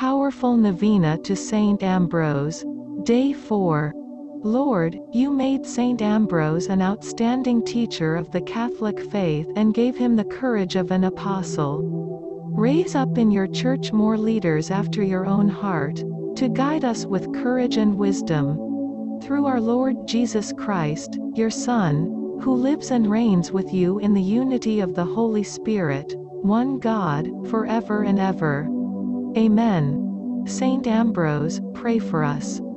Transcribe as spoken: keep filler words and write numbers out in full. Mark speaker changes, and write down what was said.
Speaker 1: Powerful Novena to Saint Ambrose. Day four. Lord, you made Saint Ambrose an outstanding teacher of the Catholic faith and gave him the courage of an apostle. Raise up in your Church more leaders after your own heart, to guide us with courage and wisdom. Through our Lord Jesus Christ, your Son, who lives and reigns with you in the unity of the Holy Spirit, one God, forever and ever. Amen. Saint Ambrose, pray for us.